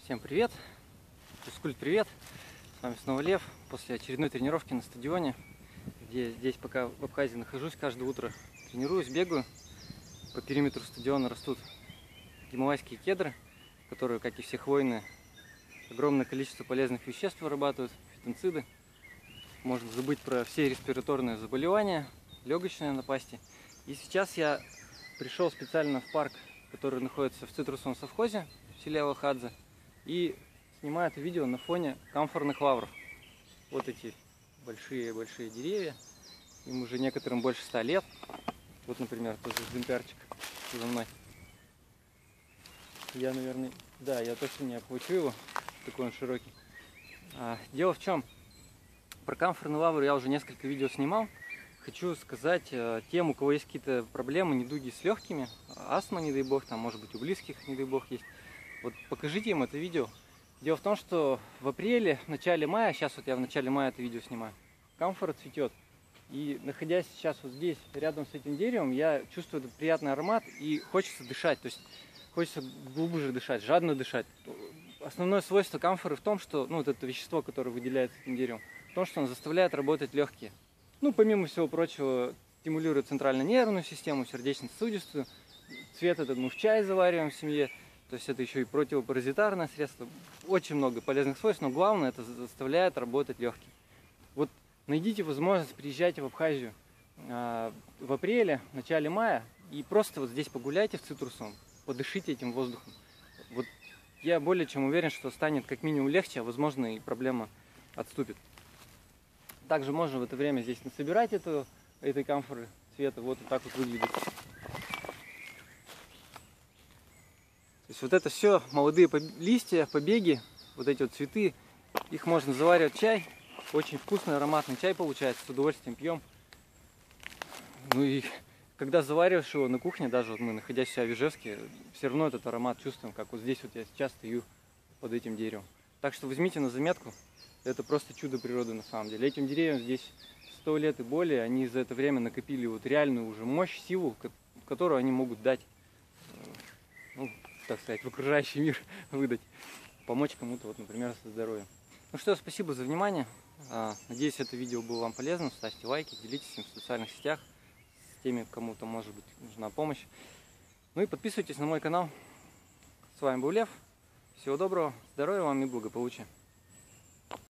Всем привет! Физкульт, привет! С вами снова Лев. После очередной тренировки на стадионе, где здесь пока в Абхазии нахожусь, каждое утро тренируюсь, бегаю. По периметру стадиона растут гималайские кедры, которые, как и все хвойные, огромное количество полезных веществ вырабатывают, фитонциды. Можно забыть про все респираторные заболевания, легочные напасти. И сейчас я пришел специально в парк, который находится в цитрусовом совхозе в селе Алахадзе, и снимаю это видео на фоне камфорных лавров. Вот эти большие деревья, им уже некоторым больше 100 лет. Вот, например, тоже экземплярчик за мной. Я, наверное, да, я точно не оплачу его, такой он широкий. Дело в чем? Про камфорный лавр я уже несколько видео снимал. Хочу сказать тем, у кого есть какие-то проблемы, недуги с легкими, астма, не дай бог, там, может быть, у близких, не дай бог, есть. Вот покажите им это видео. Дело в том, что в апреле, в начале мая, сейчас вот я в начале мая это видео снимаю, камфора цветет. И находясь сейчас вот здесь, рядом с этим деревом, я чувствую этот приятный аромат и хочется дышать. То есть хочется глубже дышать, жадно дышать. Основное свойство камфоры в том, что, вот это вещество, которое выделяется этим деревом, в том, что он заставляет работать легкие. Помимо всего прочего, стимулирует центрально-нервную систему, сердечно-сосудистую. Цвет этот мы в чай завариваем в семье. То есть это еще и противопаразитарное средство. Очень много полезных свойств, но главное, это заставляет работать легкие. Вот найдите возможность, приезжайте в Абхазию в апреле, в начале мая и просто вот здесь погуляйте в цитрусовом, подышите этим воздухом. Вот я более чем уверен, что станет как минимум легче, а возможно и проблема отступит. Также можно в это время здесь насобирать этой камфоры цвета. Вот так вот выглядит. То есть вот это все молодые листья, побеги, вот эти вот цветы, их можно заваривать в чай. Очень вкусный, ароматный чай получается, с удовольствием пьем. И когда завариваешь его на кухне, даже вот мы, находясь в Ижевске, все равно этот аромат чувствуем, как вот здесь вот я сейчас стою под этим деревом. Так что возьмите на заметку, это просто чудо природы на самом деле. Этим деревьям здесь 100 лет и более, они за это время накопили вот реальную уже мощь, силу, которую они могут дать, так сказать, в окружающий мир выдать, помочь кому-то, вот, например, со здоровьем. Ну что, спасибо за внимание. Надеюсь, это видео было вам полезным. Ставьте лайки, делитесь им в социальных сетях с теми, кому-то, может быть, нужна помощь. И подписывайтесь на мой канал. С вами был Лев. Всего доброго, здоровья вам и благополучия.